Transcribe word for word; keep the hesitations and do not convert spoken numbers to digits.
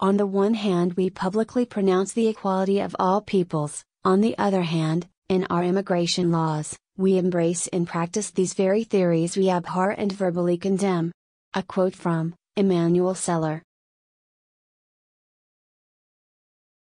On the one hand, we publicly pronounce the equality of all peoples; on the other hand, in our immigration laws, we embrace in practice these very theories we abhor and verbally condemn. A quote from Emanuel Celler.